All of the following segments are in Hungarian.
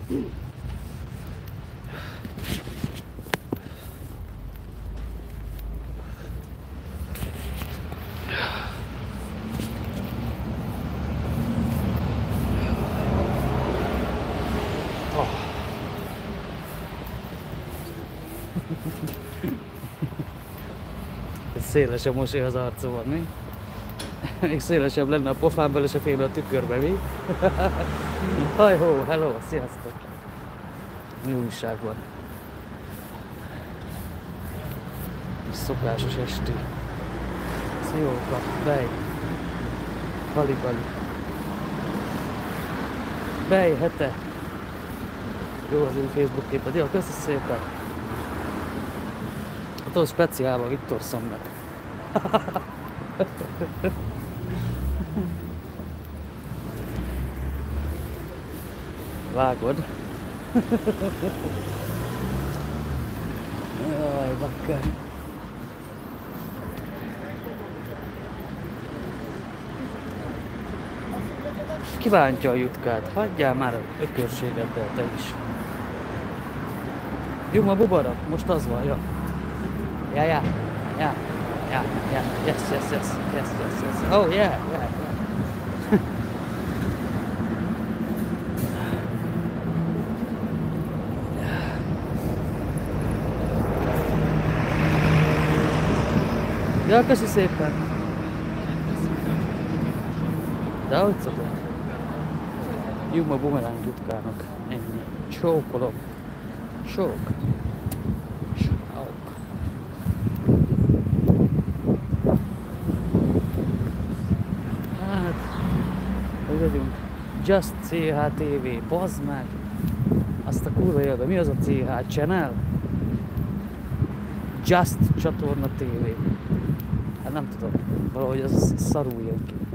Szélesebb mosoly az arcomon, mi? Még szélesebb lenne a pofámból és a félbe a tükörbe, mi? Hajhó, hello, sziasztok! Mi újság van? Szokásos esti. Szióka, bej. Bali-bali. Bej, hete. Jó az én Facebook képed. Jó, köszi szépen. Hát az speciálban Viktor Szommet. Vágod? Jaj, bakker. Kibántja a jutkát, hagyjál már a ökörségeddel te is. Jó, a bubarak, most az van, ja. Ja, yes. Oh, yeah. Ja, köszi szépen. De hogy szokott? Juma bumeráng jutkának. Ennyi. Csókolom. Csók. Hát, hogy vagyunk? Just CHTV, bazd meg! Azt a kurva élve. Mi az a CH Channel? Just csatorna TV. Hát nem tudom, valahogy az szarul jön ki.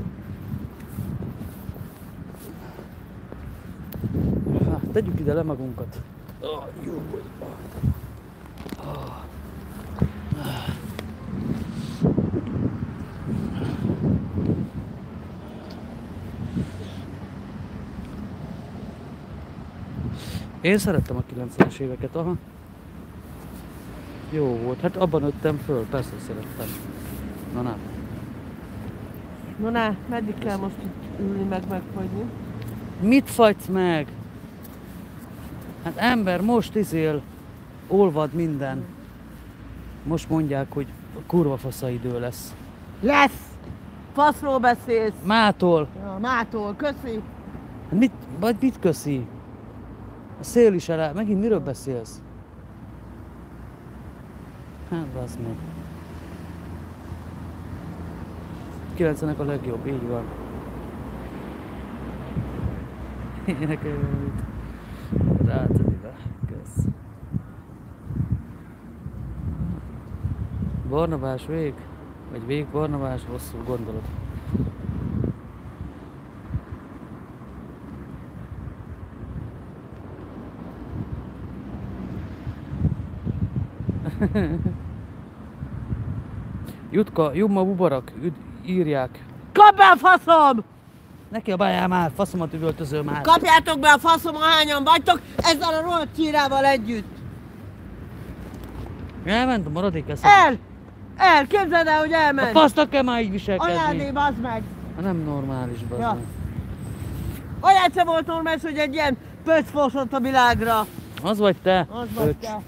Hát, tegyük ide le magunkat. Jó. Én szerettem a 90-es éveket, aha. Jó volt, hát abban nőttem föl, persze szerettem. Na, meddig kell most itt ülni megfagyni? Mit fagysz meg? Hát ember, most olvad minden. Most mondják, hogy kurva fasza idő lesz. Lesz! Faszról beszélsz! Mától! Ja, mától, köszi! Mit köszi? A szél is elá, megint miről beszélsz? Hát, bazd meg. 90-nek a legjobb, így van. Énekelj ráted ide, kösz. Barnabás vég? Vagy vég Barnabás, rosszul gondolod. Jutka, Jumma Bubarak, írják. Kapd be a faszom! Ne kiabáljál már, faszomat üvöltözöl már. Kapjátok be a faszom, ahányan vagytok, ezzel a rohadt csírával együtt. Elment a maradék eszed. Képzeld el, hogy elment. A fasznak kell már így viselkedni. Anyádé, bazd meg. Nem normális, bazd meg. Anyád sem volt normális, hogy egy ilyen pöcs fosott a világra. Az vagy te. Az vagy te.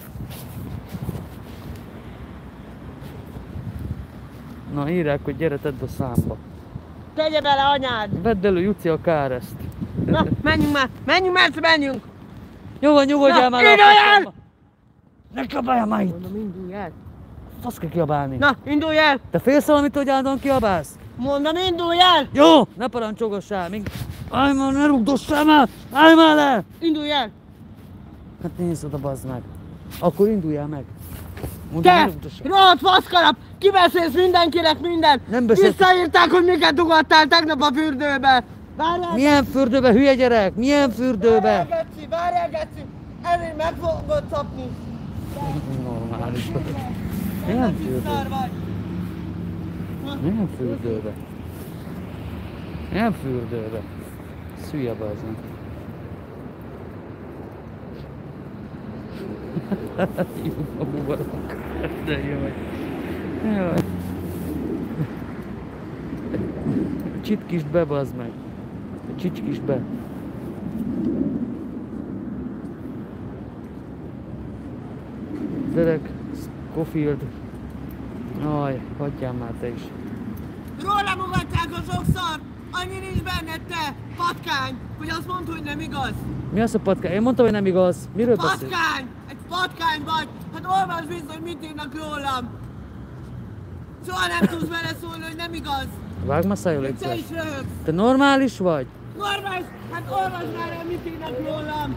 Na, írják, hogy gyere, tedd a számba. Tegye bele anyád! Vedd elő, Juci, a Káreszt. Na, menjünk már, menjünk! Jó van, nyugodjál már! Indulj el! Ne kiabáljál már itt! Mondom, indulj el! Fasz kell kiabálni. Na, indulj el! Te félsz valamit, hogy állandóan kiabálsz? Mondom, indulj el! Jó! Ne parancsolgassál! Állj már, ne rugdossál már! Állj már le! Indulj el! Hát nézd oda, bazd meg! Akkor induljál meg! Mondom, te! Rohadt faszkalap! Kibeszélsz mindenkinek mindent! Nem beszélsz! Visszaírták, hogy miket ugattál tegnap a fürdőbe! Várjál! Milyen fürdőbe, hülye gyerek? Milyen fürdőbe? Várjál, geci! Elég meg fogod szapni! Normális. Milyen fürdőbe? Milyen fürdőbe? Milyen fürdőbe? Szülye, bazd meg. Jó a bubarok. De jó vagy. Jaj. Csitkisd be, bazd meg. Csicskisd be. Derek Scofield. Aj, hagyjál már te is. Róla mugatják a sokszor! Annyi nincs benned, te patkány, hogy azt mondd, hogy nem igaz. Mi az a patkány? Én mondtam, hogy nem igaz. Miről beszélsz? Patkány! Egy patkány vagy! Hát olvasd vissza, hogy mit írnak rólam! Soha nem tudsz vele szólni, hogy nem igaz! Vágj már szájul, légy Te szíves. is röhögsz! Te normális vagy? Normális! Hát olvasd már el, mit írnak rólam!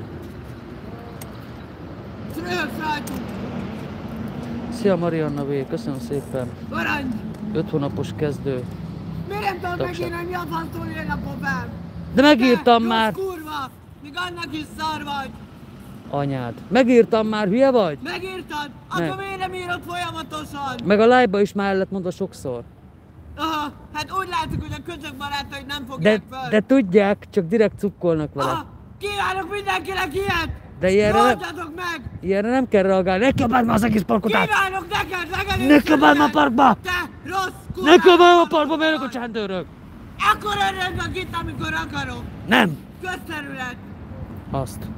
És röhögsz rajtunk! Szia Marianna V, köszönöm szépen. Maradj! 5 hónapos kezdő. Miért nem tudod Tagság. megírni, hogy mi a fasztól jön a pofám? De megírtam Te, már! rossz kurva! Még annak is szar vagy! Anyád. Megírtam már, hülye vagy? Megírtad? Nem. Akkor miért nem írod folyamatosan? Meg a live-ba is már lett mondva sokszor. Aha, hát úgy látszik, hogy a köcsög barátaid nem fogják fel. De tudják, csak direkt cukkolnak vele. Aha, kívánok mindenkinek ilyet! De ilyenre nem, Oldjatok meg! ilyenre nem kell reagálni. Ne kabáld már az egész parkot át! Kívánok neked legelőször! Ne kabáld már a parkba! Te rossz kurva! Ne kabáld a parkba, mert a csendőrök! Akkor örülök itt, amikor akarok! Nem! Közterület! Azt.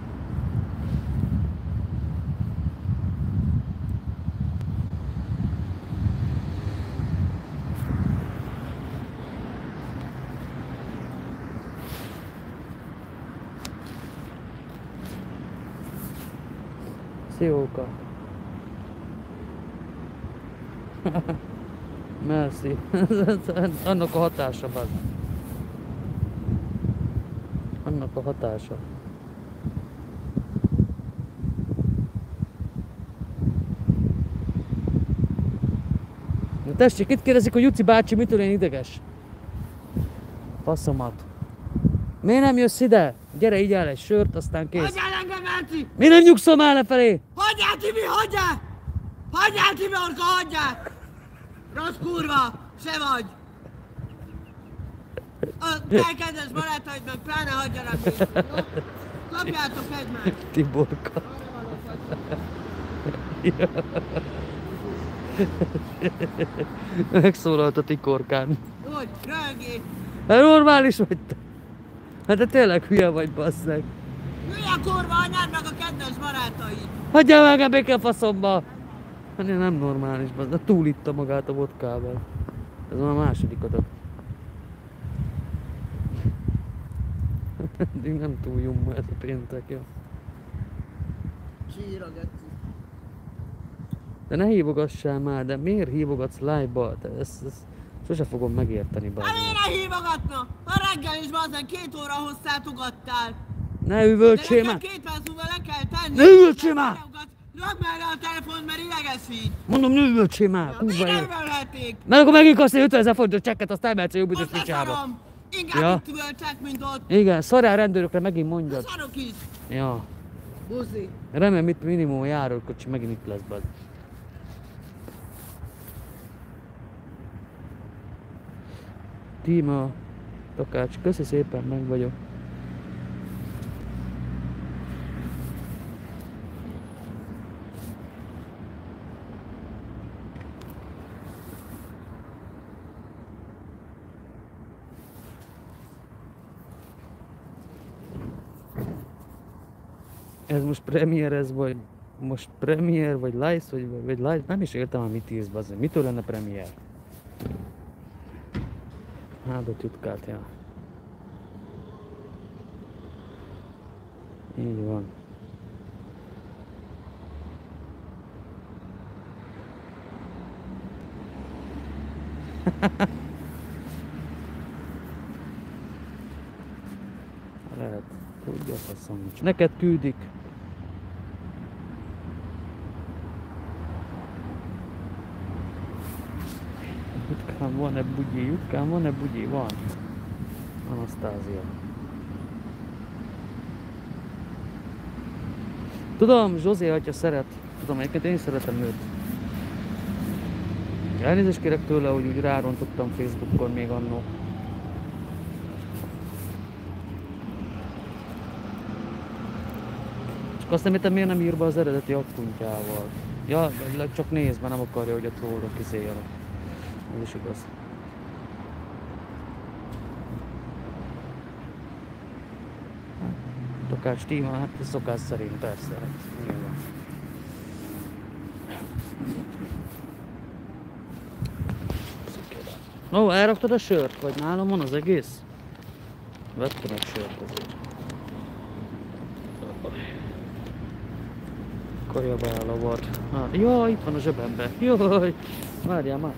Szióka. Merci. Annak a hatása, bad. Annak a hatása. Na tessék, itt kérdezik, hogy Juci bácsi mitől én ideges? Faszomat. Miért nem jössz ide? Gyere, így el egy sört, aztán kész. Hagyjál engem, Márci! Mi nem nyugszom el lefelé? Hagyjál, Tibi, hagyjál! Hagyjál, Tibi, orka, hagyjál! Rossz kurva, se vagy! A te kedves barátaidnak pláne hagyjanak is. Jó? Kapjátok egymást! Tiborka. Megszólalt a tikorkán. Úgy, röhögjél! Hát normális vagy te. Hát te tényleg hülye vagy, basszeg. Hülye kurva anyád meg a kedves barátaid! Hagyjál meg a békefaszomba! Hát én nem normális, basszeg. Túlitta magát a vodkával. Ez már a második adat. Eddig nem túl jumma ez a péntek, jó. Sír a geci. De ne hívogassál már, de miért hívogatsz live-ba? Ezt sose fogom megérteni, Hát bazzeg. miért hívogatna? A reggel is bazen 2 óra hosszát ugattál. Ne De üvöltsél nekem már! 2 perc múlva le kell tenni. Ne üvöltsél már! Rakd már le a telefont, mert idegesít. Mondom, ne üvöltsél már! Ja, Kurva miért élet. nem üvölhetik? Mert akkor megint kapsz egy 50 000 forintos csekket, azt elmehetsz a jobb idős Azt picsába. leszarom. Inkább Ja. itt üvöltsek, mint ott. Igen, szarjál rendőrökre, megint mondjad. Szarok is. Ja. Buszi. Remélem itt minimum a járókocsi megint itt lesz, bad. Tíma, Takács, köszi szépen, meg vagyok. Ez most premier, ez vagy most premier, vagy live, vagy live, nem is értem, hogy mit írsz, bazdmeg. Mitől lenne premier? Áldott jutkát, ja. Így van. Lehet, tudja a faszom nincs. Neked küldik. Jutkám, van-e bugyi? Jutkám, van-e bugyi? Van. Anasztázia. Tudom, Zsozé atya szeret. Tudom, egyébként én is szeretem őt. Elnézést kérek tőle, hogy úgy rárontottam Facebookon még annó. Azt nem értem, miért nem ír be az eredeti akkuntjával. Ja, csak nézd, mert nem akarja, hogy a trollok izéljenek. Ez is igaz. Takács tíma, hát szokás szerint persze, hát nyilván. Ó, elraktad a sört? Vagy nálam van az egész? Vettem egy sört azért. Kajabál a vad. Jaj, itt van a zsebembe. Jaj, várjál már.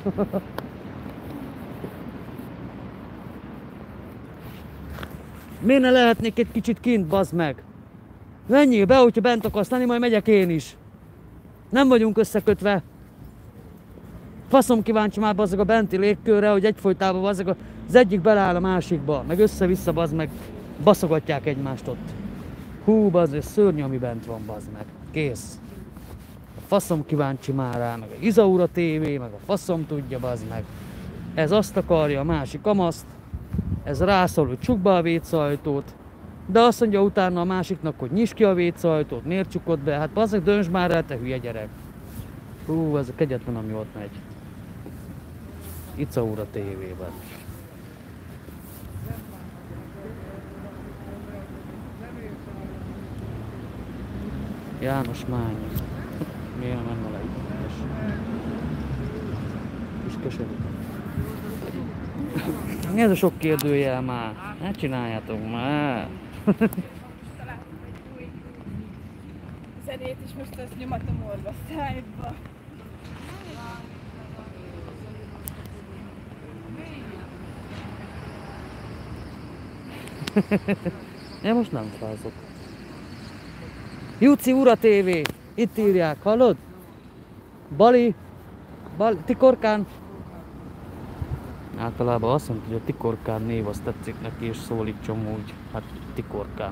Miért ne lehetnék egy kicsit kint, bazd meg? Menjél be, hogyha bent akarsz lenni, majd megyek én is. Nem vagyunk összekötve. Faszom kíváncsi már bazzeg a benti légkörre, hogy egyfolytában bazzeg az egyik beleáll a másikba, meg össze-vissza bazd meg, baszogatják egymást ott. Hú, bazzeg, szörnyű, ami bent van, bazd meg. Kész. A faszom kíváncsi már rá, meg a Izaura TV, meg a faszom tudja, bazd meg. Ez azt akarja, a másik amaszt, ez rászól, hogy csukd be a vécajtót, de azt mondja utána a másiknak, hogy nyisd ki a vécajtót, miért csukod be, hát bazzeg, döntsd már el, te hülye gyerek. Hú, ez a kegyetlen, ami ott megy. Izaura TV-ben. János Mányi. Miért nem vele itt? Kis keserű. Mi ez a sok kérdőjel már? Ne csináljátok már! Zenét is most azt nyomatom orva szájba. Én most nem fázok. Juci Ura TV! Itt írják, hallod? Bali, Tikorkán. Általában azt mondta, hogy a Tikorkán név azt tetszik neki, és szólítsom úgy. Hát Tikorkán.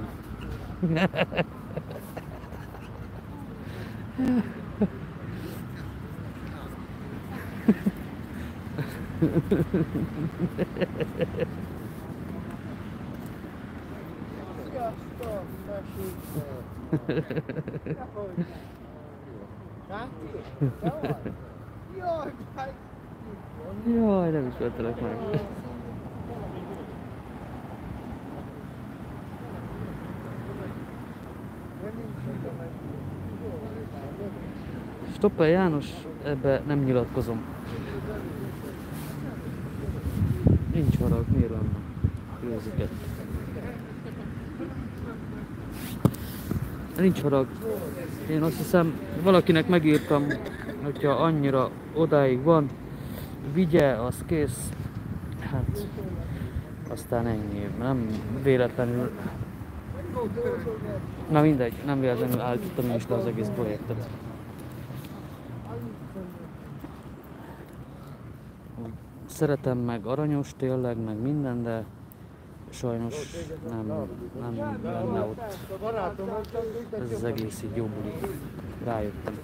Jaj, nem is vettelek meg. Stoppel János, ebbe nem nyilatkozom. Nincs harag, miért lenne? Őziket. Nincs harag. Én azt hiszem, valakinek megírtam, hogyha annyira odáig van, vigye, az kész. Hát, aztán ennyi. Nem véletlenül... Na mindegy, nem véletlenül állítottam én is le az egész projektet. Szeretem meg, aranyos tényleg, meg minden, de sajnos nem lenne ott ez az egész így jó buli. Rájöttem.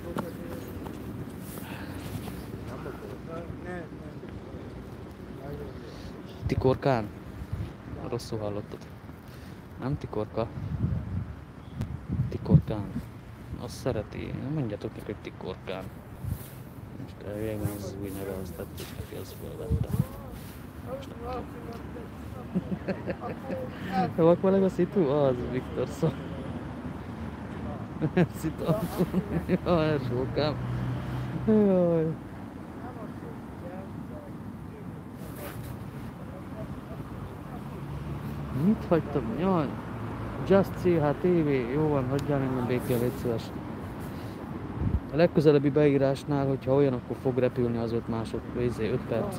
Tikorkán? Rosszul hallottad. Nem Tikorka. Tikorkán. Azt szereti. Mondjátok neki, hogy Tikorkán. Most elvégben az új neve, azt tettük neki, az fölvette. Te vak meg a szitu? Az Viktor szó. Szitu Anton. Jaj, sókám. Jaj. Mit hagytam? Jaj. Just CHTV. Jó van, hagyjál engem békén, légy szíves. A legközelebbi beírásnál, hogyha olyan, akkor fog repülni az 5 másodperc, 5 perc.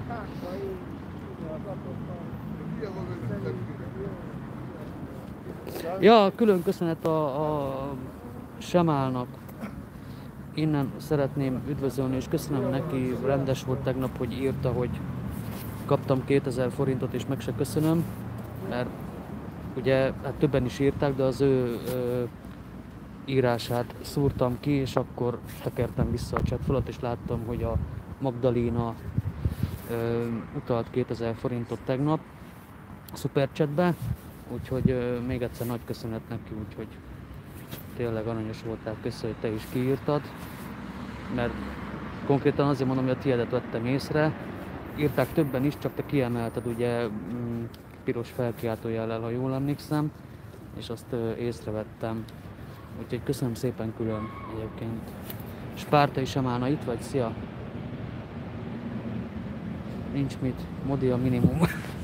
Ja, külön köszönet a Semálnak. Innen szeretném üdvözölni, és köszönöm neki, rendes volt tegnap, hogy írta, hogy kaptam 2000 forintot, és meg se köszönöm, mert ugye hát többen is írták, de az ő írását szúrtam ki, és akkor tekertem vissza a chatfalat, és láttam, hogy a Magdalena utalt 2000 forintot tegnap a szuperchatbe, úgyhogy még egyszer nagy köszönet neki, úgyhogy tényleg aranyos voltál, köszönöm, hogy te is kiírtad. Mert konkrétan azért mondom, hogy a tiédet vettem észre. Írták többen is, csak te kiemelted ugye piros felkiáltójellel, ha jól emlékszem. És azt észrevettem. Úgyhogy köszönöm szépen külön egyébként. Spártai sem állna itt vagy? Szia! Nincs mit. Modi a minimum.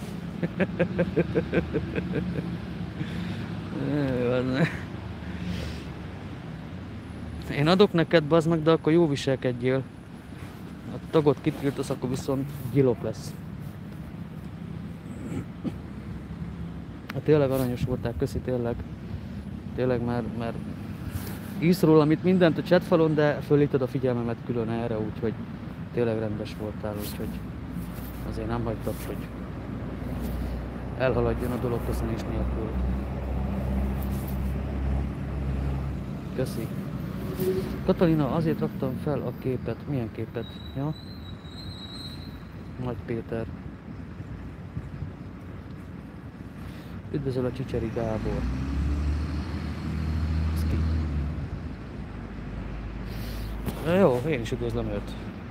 Én adok neked, bazd meg, de akkor jó viselkedjél. A tagot kitiltasz, akkor viszont gyilok lesz. Hát tényleg aranyos voltál, köszi tényleg. Tényleg, mert írsz róla mindent a chatfalon, de fölíted a figyelmemet külön erre, úgyhogy tényleg rendes voltál, úgyhogy azért nem hagytad, hogy elhaladjon a dolog köszönés nélkül. Köszi. Katalina, azért raktam fel a képet. Milyen képet? Ja? Nagy Péter. Üdvözöl a Csicseri Gábor. Ez ki? Jó, én is üdvözlöm őt.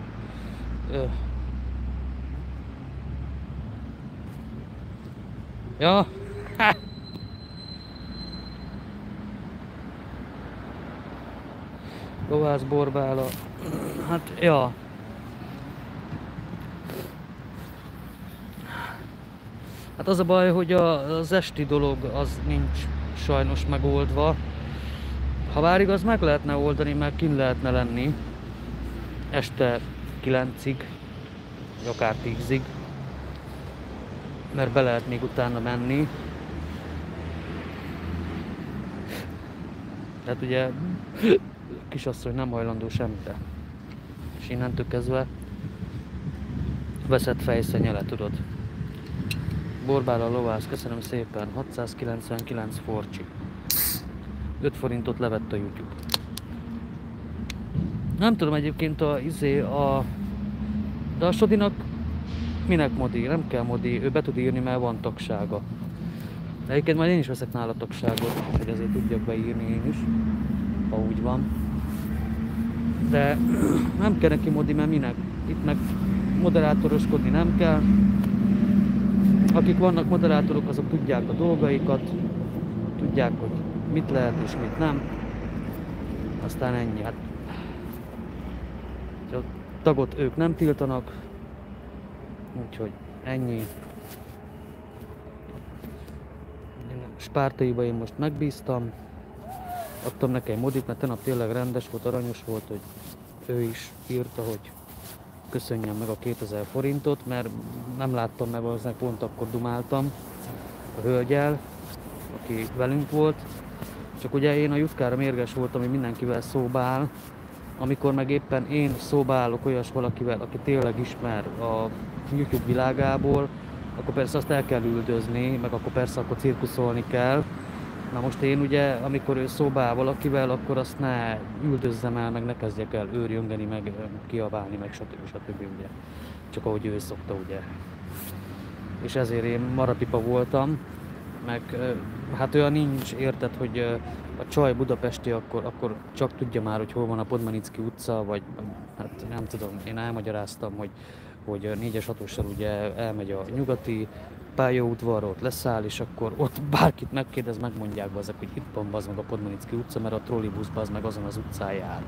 Ja. Ha. Kovács Borbála. Hát, ja. Hát az a baj, hogy az esti dolog az nincs sajnos megoldva. Ha bár igaz, meg lehetne oldani, meg kint lehetne lenni. Este 9-ig, vagy akár 10-ig. Mert be lehet még utána menni. Tehát ugye kisasszony nem hajlandó semmire. És innentől kezdve veszett fejszennyele, tudod. Borbála lovász, köszönöm szépen. 699 forcsi. 5 forintot levett a YouTube. Nem tudom egyébként de a Sodinak minek modi? Nem kell modi, ő be tud írni, mert van tagsága. De egyébként majd én is veszek nála tagságot, hogy azért tudjak beírni én is, ha úgy van. De nem kell neki modi, mert minek? Itt meg moderátoroskodni nem kell. Akik vannak moderátorok, azok tudják a dolgaikat, tudják, hogy mit lehet és mit nem. Aztán ennyi. Hát, a tagot ők nem tiltanak, úgyhogy ennyi. Spártaiba én most megbíztam, adtam nekem modit, mert tegnap tényleg rendes volt, aranyos volt, hogy ő is írta, hogy köszönjem meg a 2000 forintot, mert nem láttam, mert valószínűleg pont akkor dumáltam a hölgyel, aki velünk volt. Csak ugye én a jutkára mérges voltam, hogy mindenkivel szóba áll, amikor meg éppen én szóba állok olyas valakivel, aki tényleg ismer a YouTube világából, akkor persze azt el kell üldözni, meg akkor persze akkor cirkuszolni kell. Na most én ugye, amikor ő szóba áll valakivel, akkor azt ne üldözzem el, meg ne kezdjek el őrjöngeni, meg kiabálni, meg stb. Ugye. Csak ahogy ő szokta, ugye. És ezért én marapipa voltam, meg hát olyan nincs, érted, hogy a csaj budapesti, akkor csak tudja már, hogy hol van a Podmanicki utca, vagy hát nem tudom, én elmagyaráztam, hogy 4-es 6-ossal ugye elmegy a nyugati pályaudvarra, ott leszáll, és akkor ott bárkit megkérdez, megmondják bazeg, hogy itt van bazd meg a Podmanicki utca, mert a trollibusz bazd meg azon az utcán jár.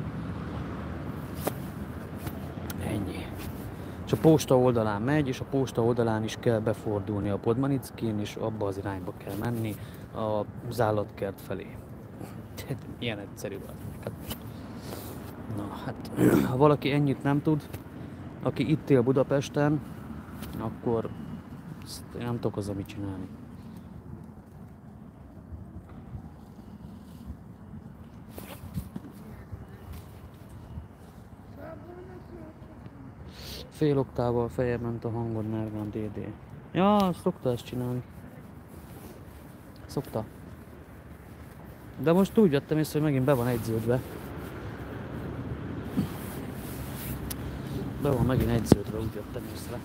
Ennyi. És a posta oldalán megy, és a posta oldalán is kell befordulni a Podmanickin, és abba az irányba kell menni az állatkert felé. Ilyen egyszerű van. Na hát, ha valaki ennyit nem tud, aki itt él Budapesten, akkor én nem tudok azzal mit csinálni. Fél oktával feljebb ment a hangod, Nerván DD. Ja, szokta ezt csinálni. Szokta. De most úgy vettem észre, hogy megint be van egyződve. Be van megint egyződve, úgy vettem észre.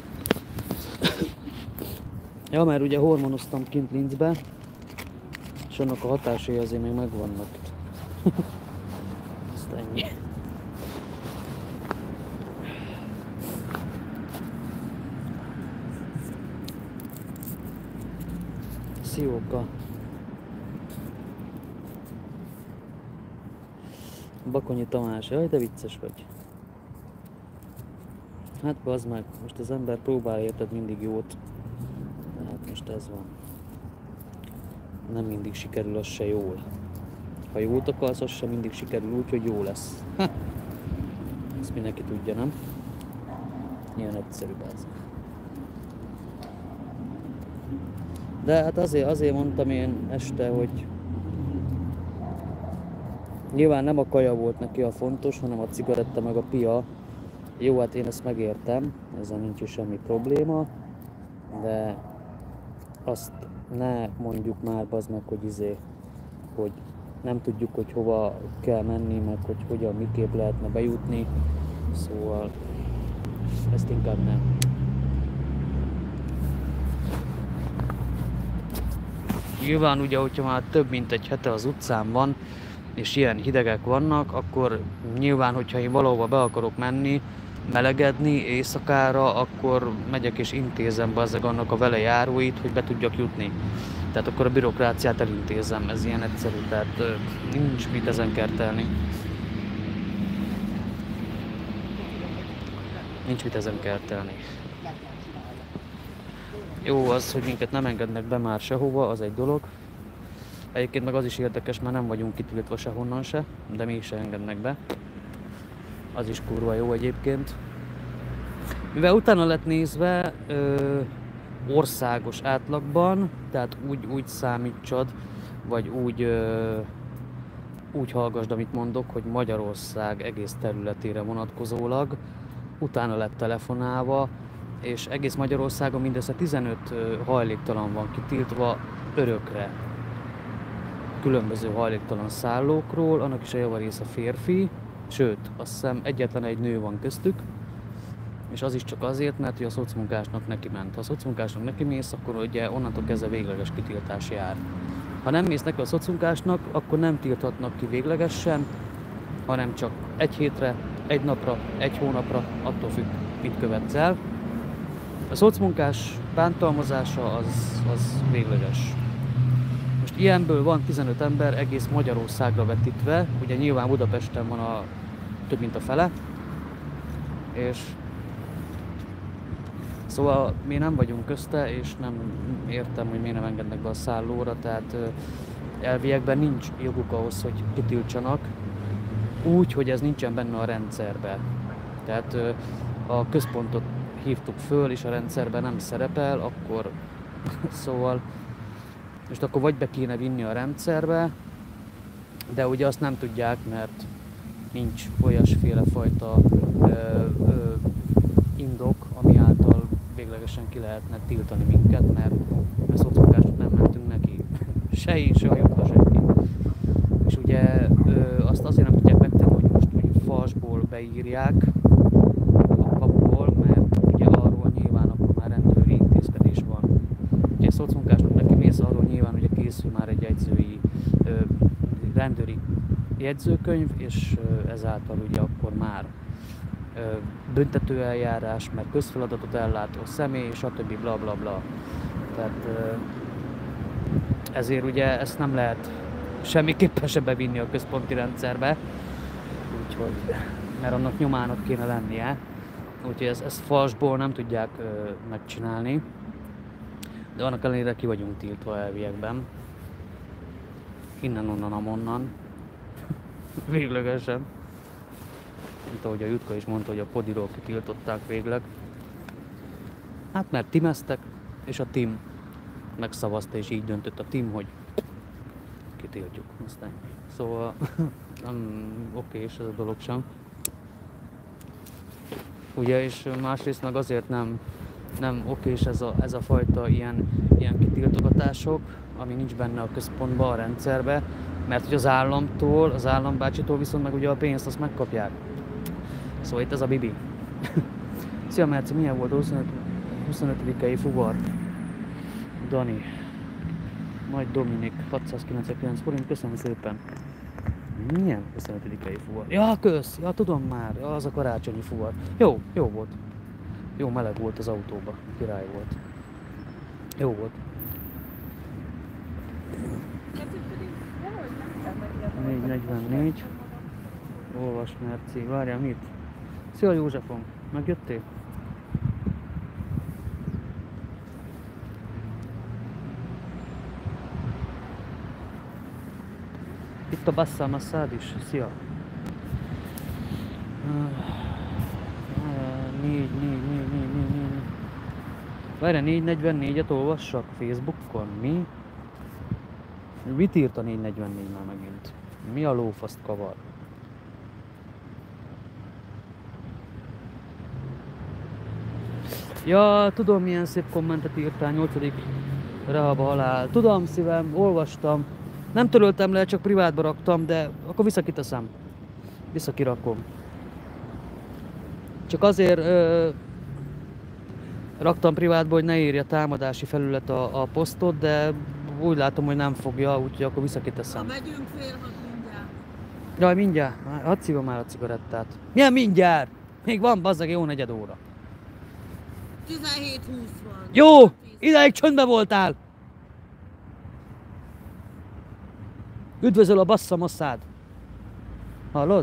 Ja, mert ugye hormonoztam kint Linzbe, és És annak a hatásai azért még megvannak. Azt ennyi. Szióka. Bakonyi Tamás, jaj, de vicces vagy. Hát bazd meg, most az ember próbál érted mindig jót. Hát most ez van. Nem mindig sikerül az se jól. Ha jót akarsz, az sem mindig sikerül úgy, hogy jó lesz. Ezt mindenki tudja, nem? Ilyen egyszerű ez. De hát azért mondtam én este, hogy nyilván nem a kaja volt neki a fontos, hanem a cigaretta meg a pia. Jó, hát én ezt megértem, ezzel nincs is semmi probléma, de azt ne mondjuk már bazd meg, hogy nem tudjuk, hogy hova kell menni, meg hogy hogyan, miképp lehetne bejutni, szóval ezt inkább nem. Nyilván ugye, hogyha már több mint egy hete az utcán van, és ilyen hidegek vannak, akkor nyilván, hogyha én valahova be akarok menni, melegedni éjszakára, akkor megyek és intézem bazzeg annak a vele járóit, hogy be tudjak jutni. Tehát akkor a bürokráciát elintézem, ez ilyen egyszerű, tehát nincs mit ezen kertelni. Nincs mit ezen kertelni. Jó az, hogy minket nem engednek be már sehova, az egy dolog. Egyébként meg az is érdekes, mert nem vagyunk kitiltva sehonnan se, de mégse engednek be. Az is kurva jó egyébként. Mivel utána lett nézve országos átlagban, tehát úgy számítsad, vagy úgy hallgasd, amit mondok, hogy Magyarország egész területére vonatkozólag, utána lett telefonálva, és egész Magyarországon mindössze 15 hajléktalan van kitiltva örökre. Különböző hajléktalan szállókról, annak is a javarésze férfi, sőt, azt hiszem egyetlen egy nő van köztük, és az is csak azért, mert hogy a szocmunkásnak neki ment. Ha a szocmunkásnak neki mész, akkor ugye onnantól kezdve végleges kitiltás jár. Ha nem mész neki a szocmunkásnak, akkor nem tilthatnak ki véglegesen, hanem csak egy hétre, egy napra, egy hónapra, attól függ, mit követsz el. A szocmunkás bántalmazása az végleges. Most ilyenből van 15 ember egész Magyarországra vetítve, ugye nyilván Budapesten van a több mint a fele, és szóval mi nem vagyunk közte, és nem értem, hogy miért nem engednek be a szállóra, tehát elviekben nincs joguk ahhoz, hogy kitiltsanak, úgy, hogy ez nincsen benne a rendszerbe. Tehát a központot hívtuk föl, és a rendszerben nem szerepel, akkor szóval most akkor vagy be kéne vinni a rendszerbe, de ugye azt nem tudják, mert nincs olyasféle fajta indok, ami által véglegesen ki lehetne tiltani minket, mert a szocmunkásnak nem mentünk neki. Se én, se a Jutta, senki. És ugye azt azért nem tudják megtenni, hogy most úgy falsból beírják a kapuból, mert ugye arról nyilván akkor már rendőri intézkedés van. Ugye a szocmunkásnak neki mész, arról nyilván ugye készül már egy rendőri jegyzőkönyv, és ezáltal ugye akkor már büntetőeljárás, meg közfeladatot ellátó személy, stb. Bla bla bla. Tehát ezért ugye ezt nem lehet semmiképpen se bevinni a központi rendszerbe, úgyhogy, mert annak nyomának kéne lennie, úgyhogy ezt falsból nem tudják megcsinálni, de annak ellenére ki vagyunk tiltva elviekben. Innen, onnan, amonnan. Véglegesen. Mint ahogy a Jutka is mondta, hogy a podiról kitiltották végleg. Hát mert timeztek, és a tim megszavazta, és így döntött a tim, hogy kitiltjuk. Aztán. Szóval nem oké, és ez a dolog sem. Ugye, és másrészt meg azért nem oké, és ez a fajta ilyen kitiltogatások, ami nincs benne a központban, a rendszerbe, mert hogy az államtól, az állambácsitól viszont meg ugye a pénzt azt megkapják. Szóval itt ez a bibi. Szia Merci, milyen volt a 25-i fuvar? Dani. Majd Dominik, 699 forint, köszönöm szépen. Milyen 25-i fuvar? Ja, kösz! Ja, tudom már, ja, az a karácsonyi fuvar. Jó, jó volt. Jó meleg volt az autóba, király volt. Jó volt. Kettőt pedig nehogy nem kell 444. Olvas, Merci. Várjál, mit? Szia Józsefom, megjöttél? Itt a Bassza Massad is. Szia. 4. Várjál, 444-et olvassak Facebookon. Mi? Mit írt a 444 már megint? Mi a lófaszt kavar? Ja, tudom milyen szép kommentet írtál, 8. Rehab halál. Tudom szívem, olvastam. Nem töröltem le, csak privátba raktam, de akkor visszakiteszem. Visszakirakom. Csak azért raktam privátba, hogy ne érje támadási felület a posztot, de úgy látom, hogy nem fogja, úgyhogy akkor visszakiteszem. Megyünk fél hat mindjárt. Jaj, mindjárt. Hadd szívom már a cigarettát. Milyen mindjárt? Még van, bazzag, jó negyed óra. 17:20 van. Jó! Ideig csöndben voltál! Üdvözöl a Bassza Massad! Hallod?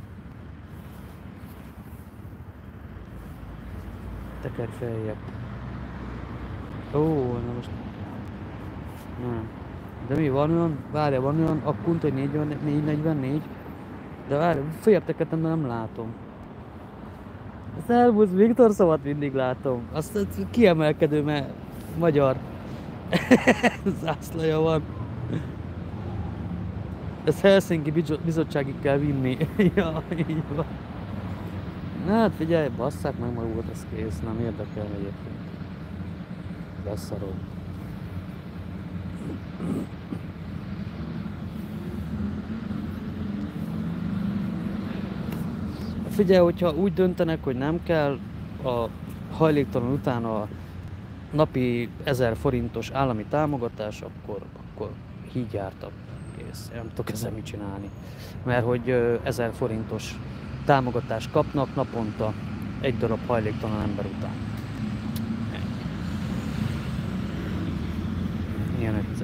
Tekerj feljebb. Ó, na most... Nem. De mi, van olyan? Várja, van olyan akkunt, hogy 444? De várja, följebb tekertem, de nem látom. Szervusz, Viktor Szavat mindig látom. Azt kiemelkedő, mert magyar zászlaja van. Ezt Helsinki bizottságig kell vinni. Ja, így van. Na hát figyelj, basszák meg magukat, ez kész, nem érdekel egyébként. Beszarok. Figyelj, hogyha úgy döntenek, hogy nem kell a hajléktalan után a napi 1000 forintos állami támogatás, akkor így jártak. Kész, nem tudok ezzel mit csinálni. Mert hogy 1000 forintos támogatást kapnak naponta egy darab hajléktalan ember után. Ilyen egyszerű.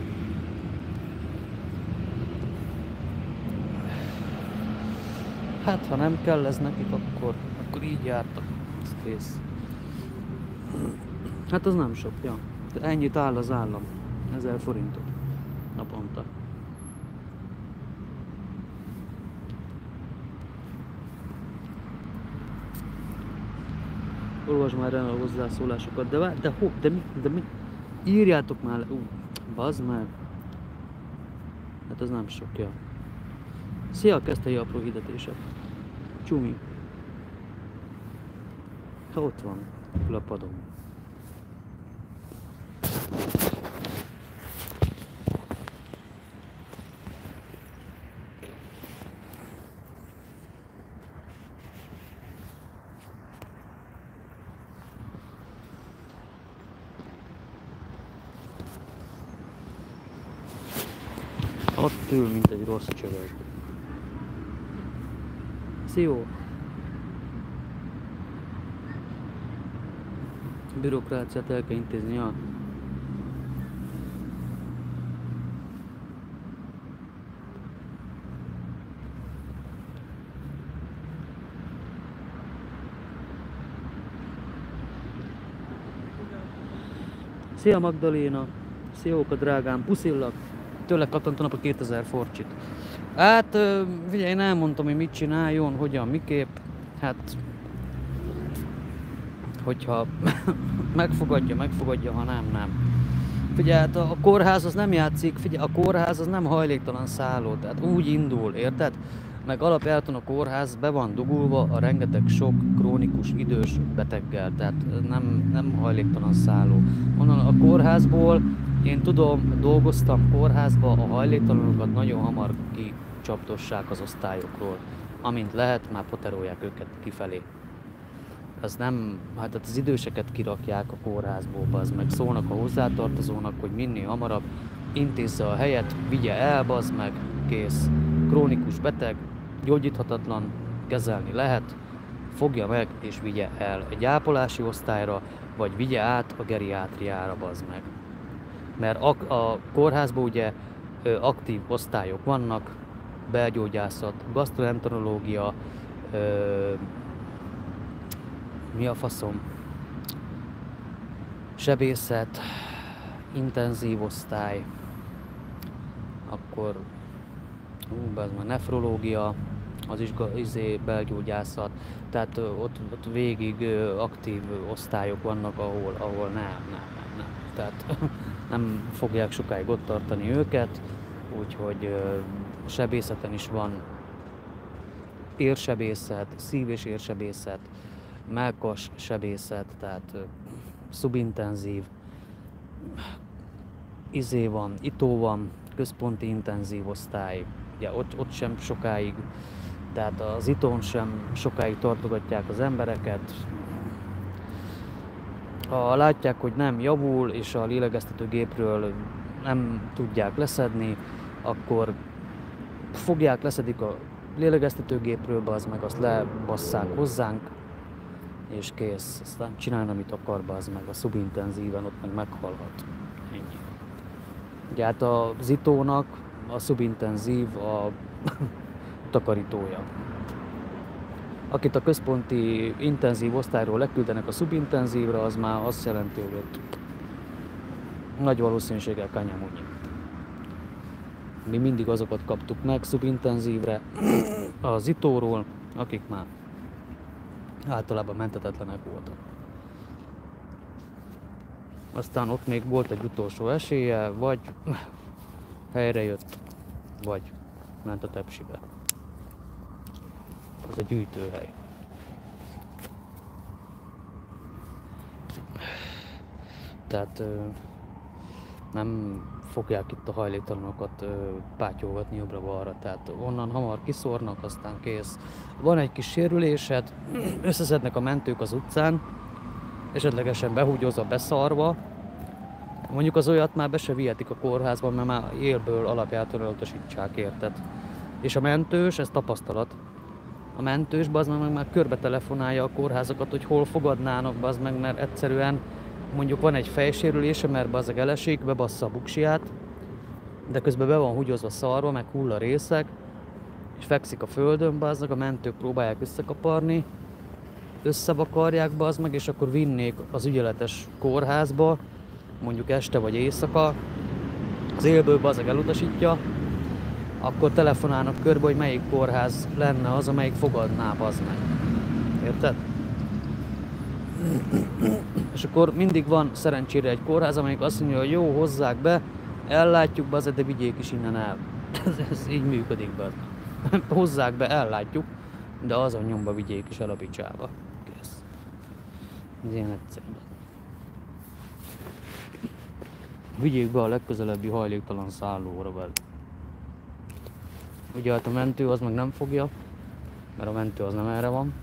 Hát, ha nem kell ez nekik, akkor így jártak. Ez kész. Hát az nem sok, ja. De ennyit áll az állam. 1000 forintot naponta. Olvasd már el a hozzászólásokat, de mi? Írjátok már le. Bazd meg. Hát az nem sok, ja. Szia, kezdte apró hirdetések. Csumi. Ha ott van, a padon. Ott ül, mint egy rossz csöveg. Szio! Bürokráciát el kell intézni, ja. Szia Magdaléna! Szióka drágám, puszillak! Tőle kattantanak a 2000 forcsit. Hát, figyelj, én elmondtam, hogy mit csináljon, hogyan, miképp. Hát, hogyha megfogadja, ha nem. Figyelj, hát a kórház az nem játszik, figyelj, a kórház az nem hajléktalan szálló, tehát úgy indul, érted? Meg alapjáraton a kórház be van dugulva a rengeteg sok krónikus idős beteggel, tehát nem hajléktalan szálló. Onnan a kórházból, én tudom, dolgoztam kórházba, a hajléktalanokat nagyon hamar kicsapdossák az osztályokról. Amint lehet, már poterolják őket kifelé. Az nem, hát az időseket kirakják a kórházból, az meg szólnak a hozzátartozónak, hogy minél hamarabb intézze a helyet, vigye el, bazd meg, kész. Krónikus beteg, gyógyíthatatlan, kezelni lehet, fogja meg és vigye el egy ápolási osztályra, vagy vigye át a geriátriára, bazd meg. Mert a kórházban ugye aktív osztályok vannak, belgyógyászat, gasztroenterológia, mi a faszom, sebészet, intenzív osztály, akkor nefrológia, az is belgyógyászat, tehát ott végig aktív osztályok vannak, ahol nem. Tehát nem fogják sokáig ott tartani őket, úgyhogy sebészeten is van érsebészet, szív- és érsebészet, mellkas sebészet, tehát szubintenzív, van, itó van, központi intenzív osztály, ugye ott sem sokáig, tehát az itón sem sokáig tartogatják az embereket. Ha látják, hogy nem javul, és a lélegeztetőgépről nem tudják leszedni, akkor fogják, leszedik a lélegeztetőgépről, az meg azt lebasszák hozzánk, és kész. Aztán csinálni, amit akar, az meg a szubintenzíven, ott meg meghalhat. Ennyi. Ugye hát az itónak a szubintenzív a takarítója. Akit a központi intenzív osztályról leküldenek a szubintenzívra, az már azt jelenti, hogy ott nagy valószínűséggel kanyamúnyi. Mi mindig azokat kaptuk meg szubintenzívre az itóról, akik már általában mentetetlenek voltak. Aztán ott még volt egy utolsó esélye, vagy helyre jött, vagy ment a tepsibe. Ez a gyűjtőhely. Tehát nem fogják itt a hajléktalanokat pátyolgatni jobbra-balra, tehát onnan hamar kiszórnak, aztán kész. Van egy kis sérülésed, összeszednek a mentők az utcán, esetlegesen behúgyozva, beszarva. Mondjuk az olyat már be se vihetik a kórházban, mert már élből alapjától elutasítsák, érted? És a mentős, ez tapasztalat, a mentős bazd meg már körbe telefonálja a kórházakat, hogy hol fogadnának, bazd meg, mert egyszerűen mondjuk van egy fejsérülése, mert bazd meg elesik, bebassza a buksiját, de közben be van húgyozva szarva, meg hull a részeg, és fekszik a földön, bazd meg, a mentők próbálják összekaparni, összevakarják, bazd meg, és akkor vinnék az ügyeletes kórházba, mondjuk este vagy éjszaka, az élből bazd meg elutasítja, akkor telefonálnak körbe, hogy melyik kórház lenne az, amelyik fogadná, bazd meg. Érted? És akkor mindig van szerencsére egy kórház, amelyik azt mondja, hogy jó, hozzák be, ellátjuk, bazd, de vigyék is innen el. Ez így működik, bazd. Hozzák be, ellátjuk, de azon nyomba vigyék is el a picsába. Kész. Ez ilyen egyszerű. Vigyék be a legközelebbi hajléktalan szállóra, bazd. Ugye hát a mentő az meg nem fogja, mert a mentő az nem erre van.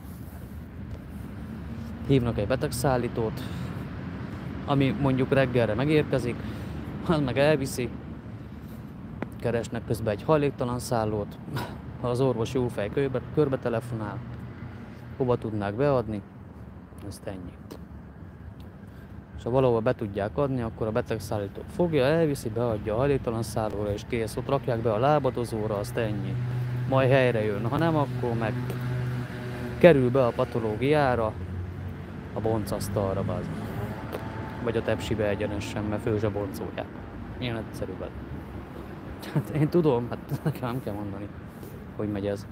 Hívnak egy betegszállítót, ami mondjuk reggelre megérkezik, az meg elviszi, keresnek közben egy hajléktalan szállót, ha az orvos jó fej körbe telefonál, hova tudnák beadni, ezt ennyi. És ha valahol be tudják adni, akkor a betegszállító fogja, elviszi, beadja a hajléktalan szállóra, és kész, ott rakják be a lábadozóra, azt ennyi. Majd helyre jön, ha nem, akkor meg kerül be a patológiára, a boncasztalra, bazd. Vagy a tepsibe egyenesen, mert főzseboncolják. Ilyen egyszerűen. Hát én tudom, hát nekem nem kell mondani, hogy megy ez.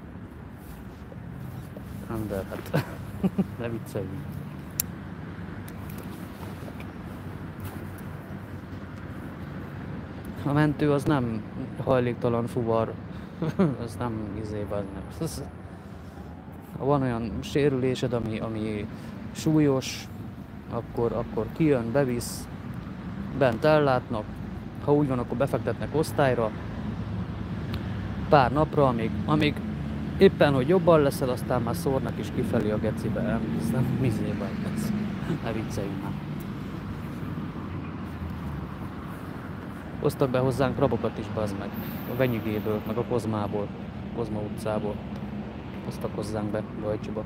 Nem, de hát ne vicceljünk. A mentő az nem hajléktalan fuvar, az nem izében. Ha van olyan sérülésed, ami súlyos, akkor kijön, bevisz, bent ellátnak, ha úgy van, akkor befektetnek osztályra, pár napra, amíg éppen, hogy jobban leszel, aztán már szórnak is kifelé a gecibe, nem mizében lesz. Ne vicceljünk már. Hoztak be hozzánk rabokat is, bazd meg. A Venyigéből, meg a Kozmából, Kozma utcából. Hoztak hozzánk be Bajcsiba.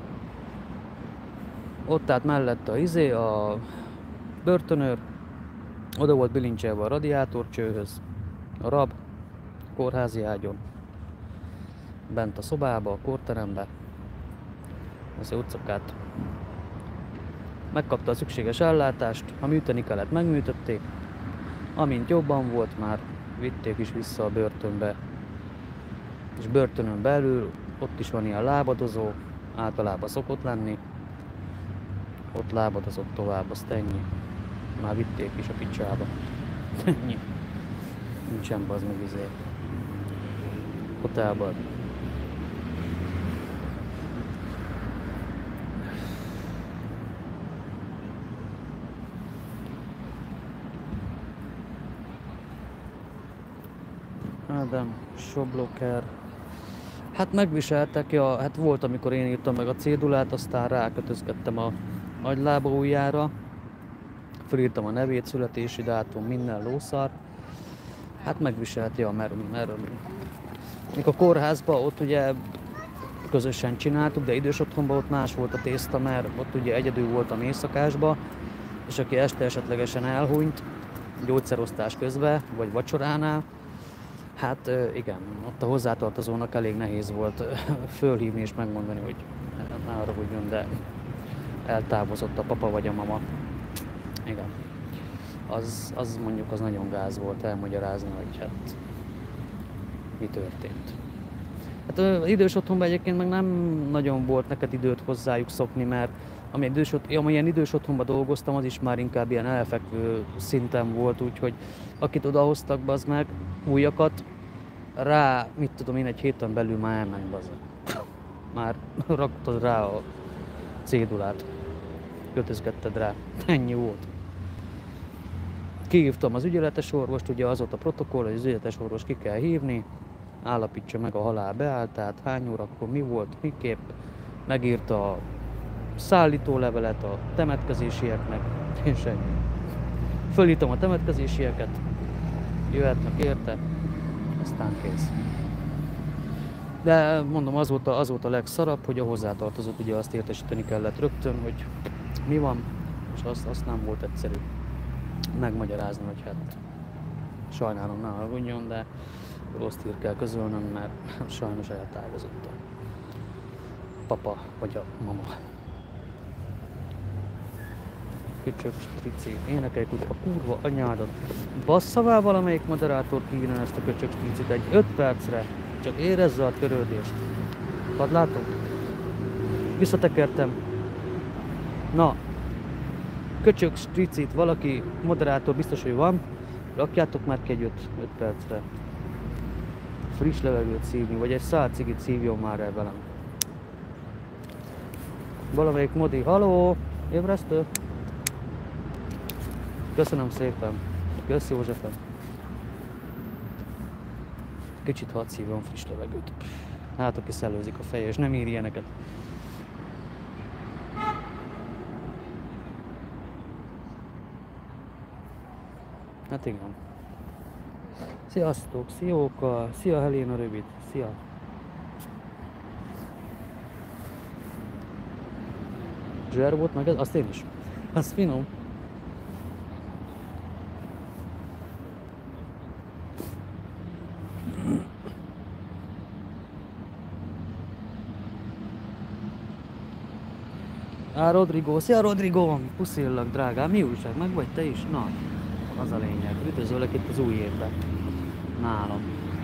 Ott állt mellette a börtönőr, oda volt bilincselve a radiátorcsőhöz, a rab, kórházi ágyon, bent a szobába, a kórterembe, az utcakát. Megkapta a szükséges ellátást, ha műteni kellett, megműtötték, amint jobban volt már, vitték is vissza a börtönbe, és börtönön belül ott is van ilyen lábadozó, általában szokott lenni, ott lábadozott tovább, azt ennyi. Már vitték is a picsába. Ennyi. Nincsen bazd meg izé. Hotelban. Ádám, Sobloker. Hát megviseltek, ja, hát volt, amikor én írtam meg a cédulát, aztán rákötözgettem a agylába ujjára. Felírtam a nevét, születési dátum, minden lószar. Hát megviselt, ja, mert a kórházban ott ugye közösen csináltuk, de idős otthonban ott más volt a tészta, mert ott ugye egyedül voltam éjszakásba, és aki este esetlegesen elhunyt, gyógyszerosztás közben, vagy vacsoránál, hát igen, ott a hozzátartozónak elég nehéz volt fölhívni és megmondani, hogy ne haragudjon, de eltávozott a papa vagy a mama. Igen. Az mondjuk az nagyon gáz volt elmagyarázni, hogy hát mi történt. Hát idős otthonban egyébként meg nem nagyon volt neked időt hozzájuk szokni, mert amilyen idős otthonban dolgoztam, az is már inkább ilyen elfekvő szinten volt, úgyhogy akit odahoztak, bazd meg, újakat, rá, mit tudom én, egy héten belül már elment, bazd meg. Már raktad rá a cédulát, kötözgetted rá, ennyi volt. Kihívtam az ügyeletes orvost, ugye az volt a protokoll, hogy az ügyeletes orvos ki kell hívni, állapítsa meg a halál beálltát, hány órakor mi volt, miképp, megírta a szállítólevelet a temetkezésieknek, és ennyi. Fölírtam a temetkezésieket, jöhetnek érte, aztán kész. De mondom, az volt a legszarabb, hogy a hozzátartozót ugye azt értesíteni kellett rögtön, hogy mi van, és azt nem volt egyszerű megmagyarázni, hogy hát sajnálom, ne haragudjon, de rossz hír kell közölnöm, mert sajnos eltávozott a papa vagy a mama. Köcsög, strici, énekelj a kurva anyádat. Bassza már valamelyik moderátor ki innen ezt a köcsög stricit egy 5 percre, csak érezze a törődést. Hadd látom? Visszatekertem. Na, köcsög stricit, valaki, moderátor biztos, hogy van, rakjátok már ki egy 5 percre. Friss levegőt szívni, vagy egy szál cigit szívjon már el velem. Valamelyik modi, haló, ébresztő? Köszönöm szépen, köszi Józsefem. Kicsit hadd szívjon friss levegőt. Hát aki szellőzik a feje, és nem ír ilyeneket. Hát igen. Sziasztok, szióka, szia Helena Rövid, szia. Zser volt meg ez? Azt én is. Az finom. Rodrigo, szia Rodrigo! Puszillak, drágám, mi újság? Meg vagy te is? Na, az a lényeg. Üdvözöllek itt az új évben. Nálam.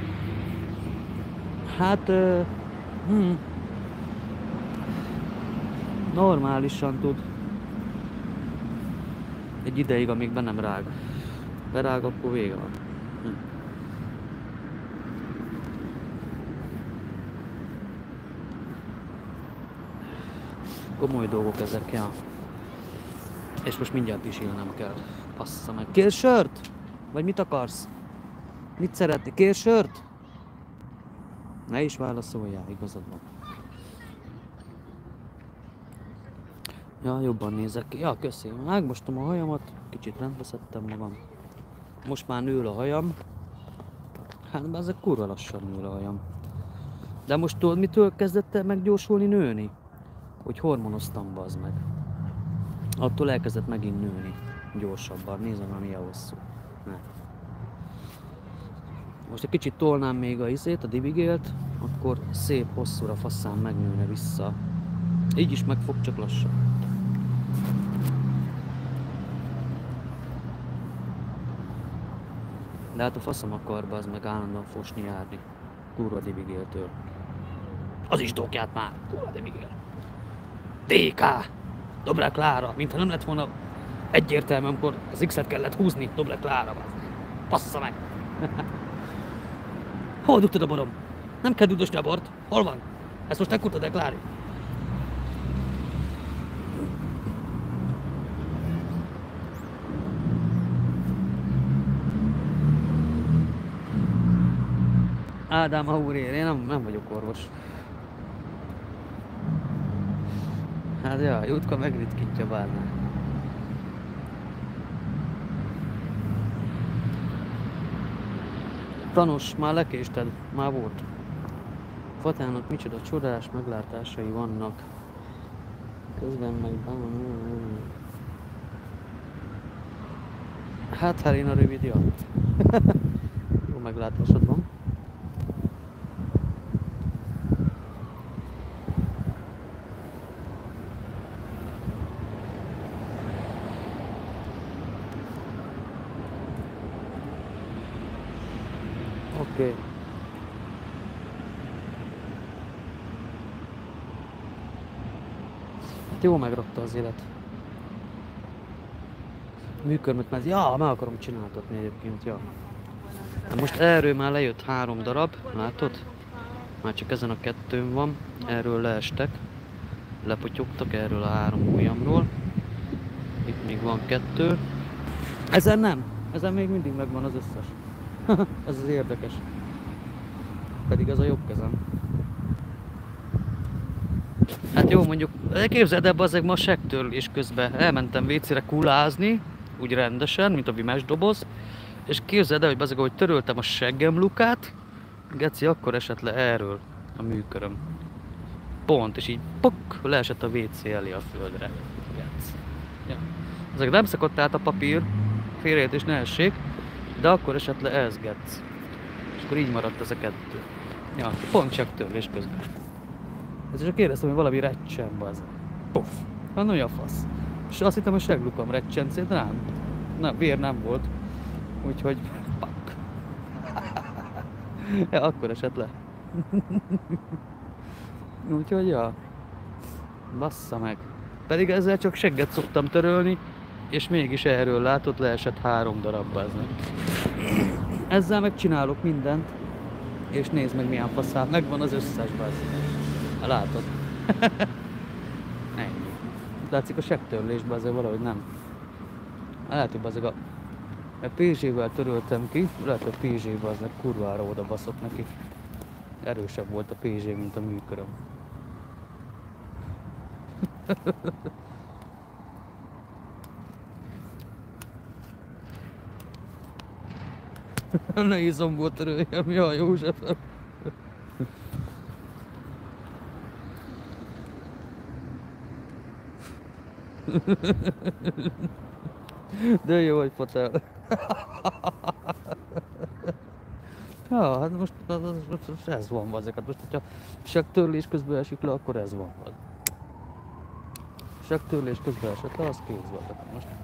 Hát, normálisan tud. Egy ideig, amíg be nem rág. Berág, akkor vége van. Komoly dolgok ezek, ja. És most mindjárt pisilnem kell. Passza meg. Kérsz sört? Vagy mit akarsz? Mit szeretni? Kérsz sört? Ne is válaszoljál, igazad van. Ja, jobban nézek ki. Ja, köszi. Megmostom a hajamat, kicsit rendbe szedtem magam. Most már nő a hajam. Hát ezek kurva lassan nő a hajam. De most tudod, mitől kezdett el meggyorsulni nőni? Hogy hormonoztam, bazd meg. Attól elkezdett megint nőni. Gyorsabban. Nézem, már milyen hosszú. Ne. Most egy kicsit tolnám még a izét, a dibigélt, akkor szép hosszúra faszán megnőne vissza. Így is meg fog, csak lassan. De hát a faszom akar, az meg állandóan fosni járni. Kurva dibigéltől. Az is dokját már! Kurva dibigél! DK! Dobrá Klára! Mintha nem lett volna egyértelmű, amikor az X-et kellett húzni. Dobrá Klára! Passza meg! Hol dugtad a borom? Nem kell dudosni a bort. Hol van? Ezt most megkurtad-e, Klári? Ádám Aurér, én nem vagyok orvos. Hát ja, Jutka megritkítja bárnál. Tanos, már lekésted, már volt. Fatának micsoda csodás meglátásai vannak. Közben meg... Hát Helena rövid, ja. Jó meglátásod van. Oké. Hát jó megrakta az élet. Műkörmöt már, ja, meg akarom csináltatni egyébként, ja. Hát most erről már lejött 3 darab, látod? Már csak ezen a 2 van, erről leestek. Lepotyogtak erről a 3 ujjamról. Itt még van 2. Ezen nem, ezen még mindig megvan az összes. Ez az érdekes. Pedig az a jobb kezem. Hát jó, mondjuk, képzeld el, bazeg, ma segtörlés közben elmentem WC-re kulázni, úgy rendesen, mint a Vimes doboz, és képzeld el, hogy bazeg, ahogy töröltem a seggem lukát, geci, akkor esett le erről a műköröm. Pont, és így pok, leesett a WC elé a földre. Ja. Ezek nem szakadt át a papír, félreértés ne essék, de akkor esett le ez, gec. És akkor így maradt ez a 2. Ja, pont csak törlés közben. Ez csak éreztem, hogy valami recsen, bazd. Puff. Hát nagyon fasz. És azt hittem, hogy seglukam reccsen, de nem. Nem, vér nem volt. Úgyhogy pak. Ja, akkor esett le. Úgyhogy ja. Bassza meg. Pedig ezzel csak segget szoktam törölni, és mégis erről látod, leesett 3 darab, bazd meg. Ezzel megcsinálok mindent, és nézd meg milyen faszát, megvan az összes, bazd. Látod? Ennyi. Látszik a segtörlésben, azért valahogy nem. Lehet, hogy bazeg a PZ-vel töröltem ki, lehet, hogy a PZ-ben az meg kurvára oda baszott neki. Erősebb volt a PZ, mint a műköröm. Ne izomból töröljem, jaj, József. De jó, hogy fotel. Ja, hát most ez van, ezeket. Most, hogyha segtörlés közben esik le, akkor ez van. Segtörlés közben esett le, az kész volt most.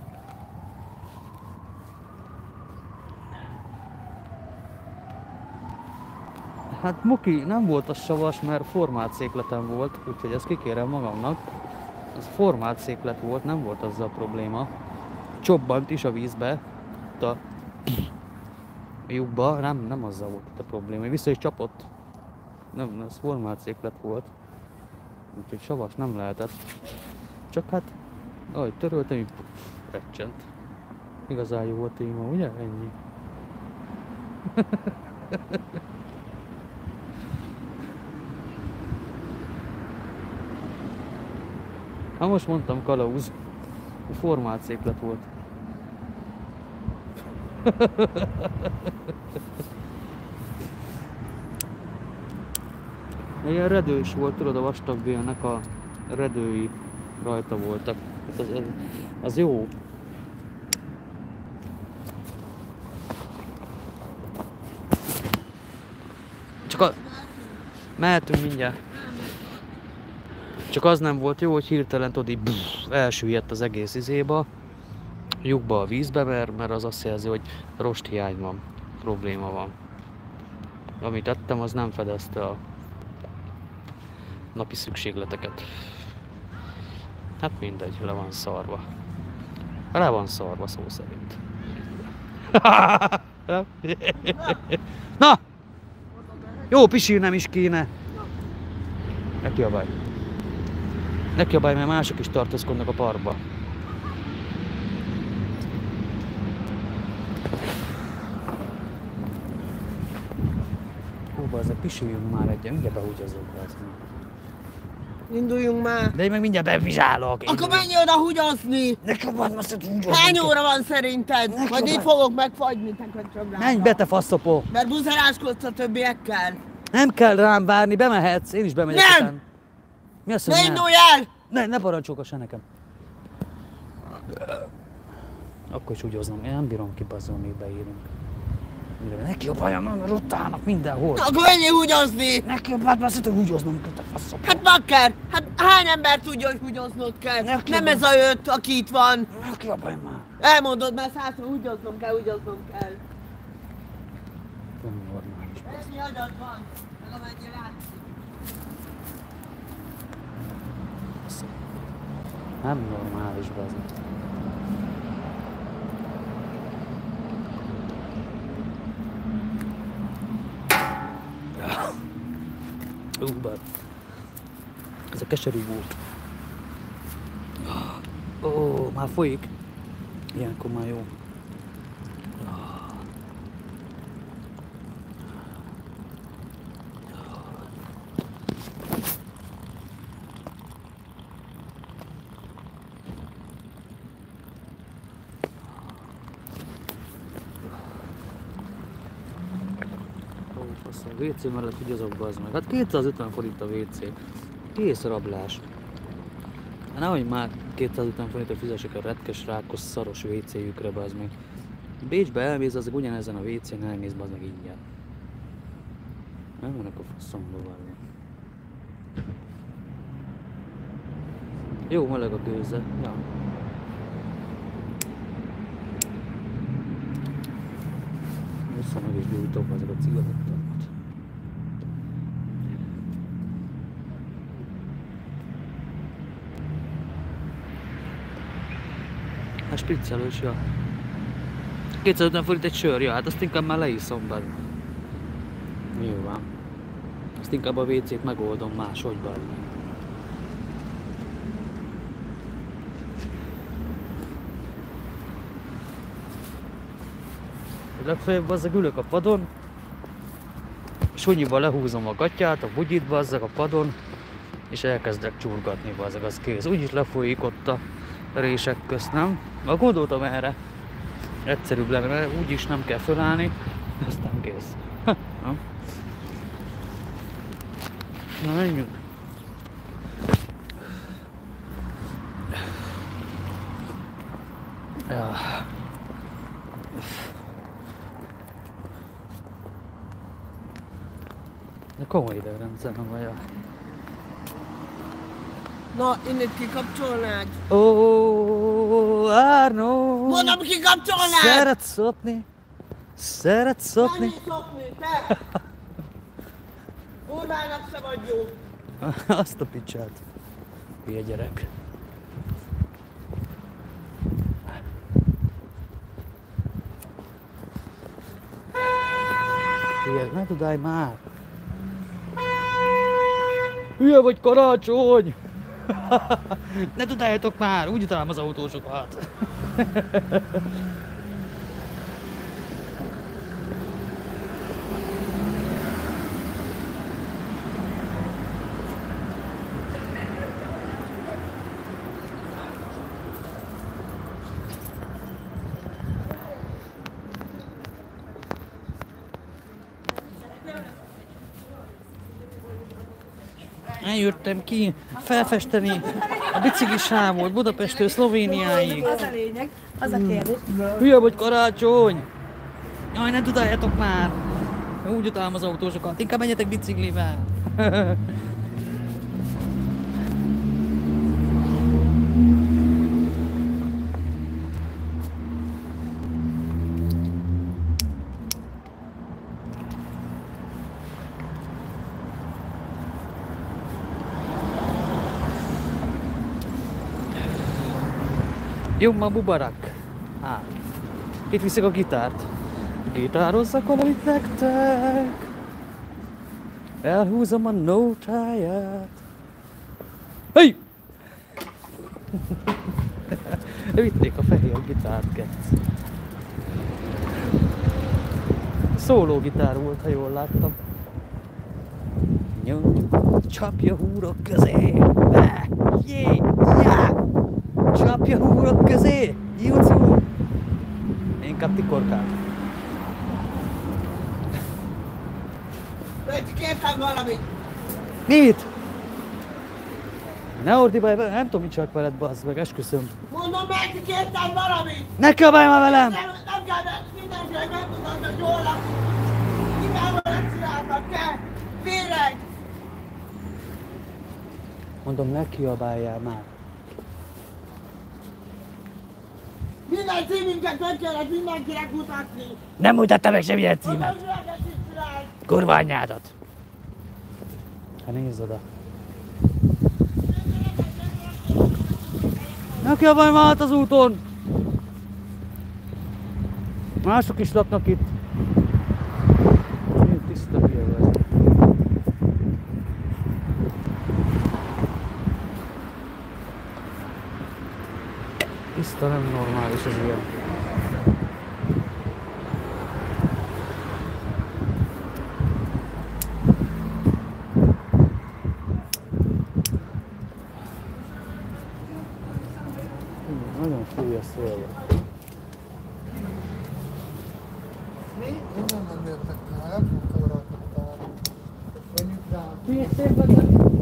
Hát Muki, nem volt az savas, mert formált székletem volt, úgyhogy ezt kikérem magamnak. Az formált széklet volt, nem volt azzal a probléma. Csobbant is a vízbe, a lyukba, nem azzal volt a probléma. Vissza is csapott. Nem, ez formált széklet volt. Úgyhogy savas nem lehetett. Csak hát, ahogy töröltem, így recsent. Igazán jó a téma, ugye? Ennyi. Hát most mondtam, kalauz. Formált széklet volt. Ilyen redős volt, tudod, a vastagbélnek a redői rajta voltak. Az jó. Csak a... Mehetünk mindjárt. Csak az nem volt jó, hogy hirtelen tudod, így elsüllyedt az egész izéba, lyukba a vízbe, mert az azt jelzi, hogy rosthiány van, probléma van. Amit ettem, az nem fedezte a napi szükségleteket. Hát mindegy, le van szarva. Le van szarva szó szerint. Na! Jó, pisilnem is kéne. Ne kiabálj. Ne kiabálj, mert mások is tartózkodnak a parkba. Hú, bazzeg, pisiljünk már egyet, mindjárt behúgyazok be. Induljunk már. De én meg mindjárt bevizsálok. Akkor menj oda húgyozni! Nekem van, azt húgyozni. Hány óra van szerinted? Majd itt fogok megfagyni, te köcsöm. Menj be, te faszopó! Mert buzeráskodsz a többiekkel. Nem kell rám várni, bemehetsz, én is bemegyek. Nem! Után. Mi azt Ne mondja? indulj el! Ne parancsolgass el nekem. Akkor is húgyoznom, én nem bírom ki, bazzol, még beírunk. Ne kiabáljam, mert ott állnak mindenhol. Akkor menjél húgyozni! Ne kiabáljam, azt mondom, húgyoznom, te faszopó. Hát bakker! Hát hány ember tudja, hogy húgyoznod kell? Nem ez a 5, aki itt van. Ne kiabáljam már. Elmondod már 100-szor, húgyoznom kell. Nem normális. Ennyi adat van, meg amennyi látszik. Nem normális, bazzol. Bár ez a keserű volt. Ó, már folyik. Ilyenkor már jó. A WC mellett húgyozok, bazd meg. Hát 250 forint a WC. Kész rablás. Hát nehogy már 250 forintra fizessek a retkes, rákos, szaros WC-jükre, bazd meg. Bécsbe elmész, azok ugyanezen a WC-n elmész, bazd meg ingyen. Nem vannak a faszomba vállal. Jó meleg a gőze. Ja. Vissza meg is gyújtok azok a cigarettát. A spriccelős, ja. 250 forint egy sör, ja, hát azt inkább már leiszom be. Nyilván. Azt inkább a WC-t megoldom máshogy benne. Legfeljebb azzal ülök a padon, sunyiba lehúzom a gatyát, a bugyit bazzag a padon, és elkezdek csurgatni bazzag, az kész. Úgyis lefolyik ott a rések közt, nem? Gondoltam erre. Egyszerűbb lenne, mert úgyis nem kell fölállni, aztán kész. Na menjünk. Ja. De komoly idegrendszerem vagy. Na, innét kikapcsolnád? Ó, Árnó! Mondom, kikapcsolnád! Szeretsz szopni? Szeretsz szopni? Menjél szopni, te! Urvának se vagy jó! Azt a picsát. Hülye gyerek. Hülye, ne tudálj már! Hülye vagy, Karácsony! Ne tudáljatok már, úgy utálom az autósokat. Eljöttem ki felfesteni a biciklisávot Budapesttől Szlovéniáig. Az a lényeg, az a kérdés. Hülye vagy Karácsony! Jaj, ne tudáljátok már! Úgy utálom az autósokat, inkább menjetek biciklivel! Jumma Bubarak! Itt viszik a gitárt. Gitározzak valamit nektek. Elhúzom a nótáját. Hey! Vitték a fehér gitárt, kett. Szóló gitár volt, ha jól láttam. Nyom, csapja húrok közé! Jé! Já! Csapja húrok közé! Jucu! Inkább tikorkál. Peti, kértem valamit! Mit? Ne ordibálj vele, nem tudom, mit csak veled, bazd meg, esküszöm. Mondom, Peti, kértem valamit! Ne kiabálj már velem! Nem kell, mindenkinek nem tudod, hogy jól laksz! Hibával nem csináltak, te! Féreg! Mondom, ne kiabáljál már. Minden címünket meg kellett mindenkinek mutatni! Nem mutattam meg semmilyen címet. Hogy üveget is csinálj! Kurva anyádat! Hát nézd oda. Ne kiabálj már át az úton! Mások is laknak itt. Én tiszta hülye vagy. Tiszta nem normális az ilyen. Nagyon fúj a szél. Innen nem értek rá, nem fogok rajta. Menjünk rá. Hülye szél vagy?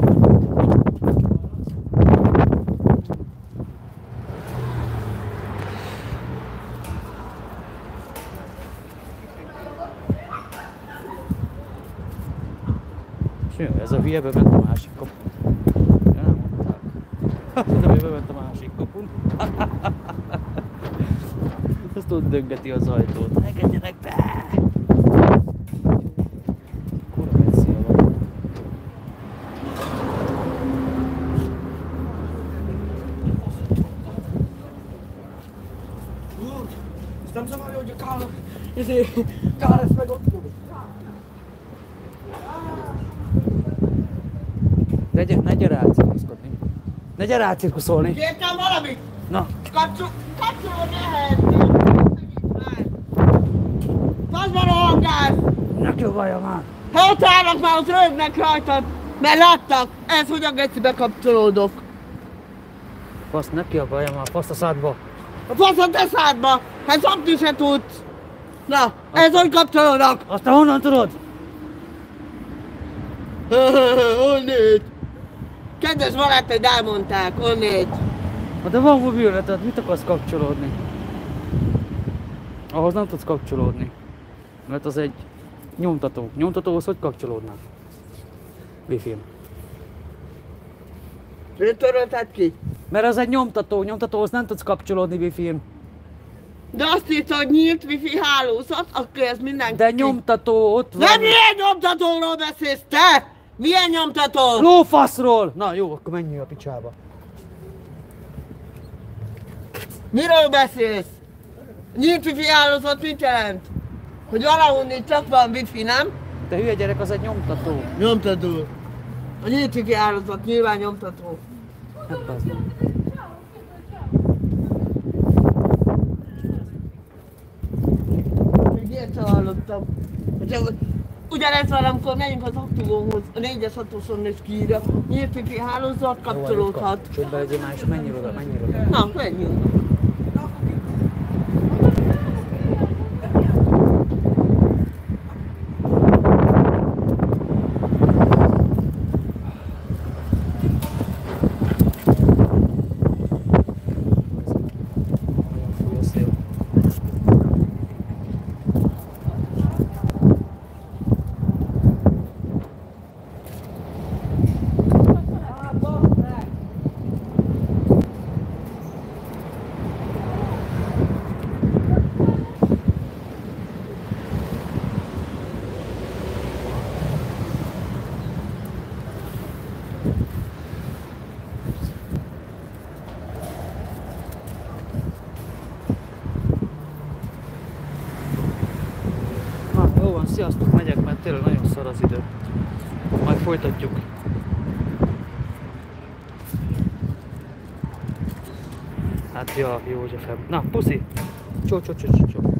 Ez a hülye bement a másik kapun. Elmondták. De ő bement a másik kapun. Ezt ott döngeti az ajtót. Engedjenek be! Kurva messzia van. Ezt nem zavarja, hogy a Kál lesz meg ott. Ne gyere át cirkuszkodni. Ne gyere át cirkuszolni. Kértem valamit! Na, Kapcsolod ehhez! Faszban a hanggáz! ne kiabálja már. Ha ott állnak már, ott rögnek rajtad, mert láttak, ez hogy a geci bekapcsolódok. Fasz, ne kiabálja már, fasz a szádba. A fasz a te szádba, hát szopni se tudsz. Na, ez hogy kapcsolódok? Azt te honnan tudod? Onnét! Kedves barátaid elmondták, onnét! De van mobilneted, mit akarsz kapcsolódni? Ahhoz nem tudsz kapcsolódni. Mert az egy nyomtató. Nyomtatóhoz hogy kapcsolódnál? Wi-Fi-n. Miért törölted ki? Mert az egy nyomtató. Nyomtatóhoz nem tudsz kapcsolódni Wi-Fi-n. De azt írta, hogy nyílt wifi hálózat, akkor ez mindenki. De nyomtató ott van. De milyen nyomtatóról beszélsz te? Milyen nyomtató? Lófaszról! Na jó, akkor menjél a picsába. Miről beszélsz? Nyílt wifi hálózat mit jelent? Hogy valahonnan csak van wifi, nem? Te hülye gyerek, az egy nyomtató. Nyomtató. A nyílt wifi hálózat nyilván nyomtató. Hát bazd meg. Még ilyet sem hallottam. Ugyanez van, amikor megyünk az Aktugóhoz, a 4-es 6-oson is kiírja. Nyílt wifi hálózat kapcsolódhat. Csődbe legyél már, és menjél oda, menjél oda. Na, menjünk. sziasztok, megyek, mert tényleg nagyon szar az idő. Majd folytatjuk. Hát ja, Józsefem. Na, puszi! Csó, csó, csó, csó, csó.